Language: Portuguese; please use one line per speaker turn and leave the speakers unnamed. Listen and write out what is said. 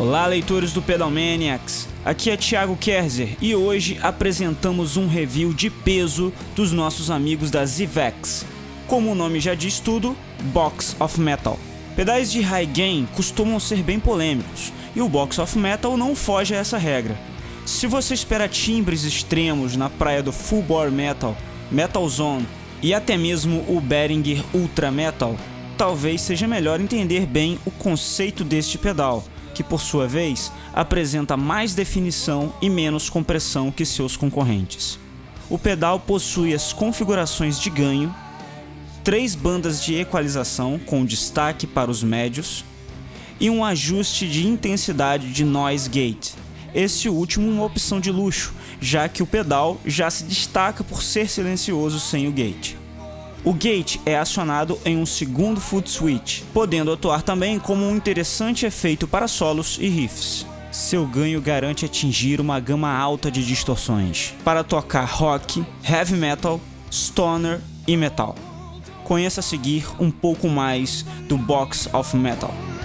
Olá, leitores do Pedal Maniacs, aqui é Thiago Kerzer e hoje apresentamos um review de peso dos nossos amigos da Zvex. Como o nome já diz tudo, Box of Metal. Pedais de high gain costumam ser bem polêmicos e o Box of Metal não foge a essa regra. Se você espera timbres extremos na praia do Full Bore Metal, Metal Zone e até mesmo o Behringer Ultra Metal, talvez seja melhor entender bem o conceito deste pedal, que por sua vez apresenta mais definição e menos compressão que seus concorrentes. O pedal possui as configurações de ganho, 3 bandas de equalização com destaque para os médios e um ajuste de intensidade de noise gate. Esse último uma opção de luxo, já que o pedal já se destaca por ser silencioso sem o gate. O gate é acionado em um segundo foot switch, podendo atuar também como um interessante efeito para solos e riffs. Seu ganho garante atingir uma gama alta de distorções, para tocar rock, heavy metal, stoner e metal. Conheça a seguir um pouco mais do Box of Metal.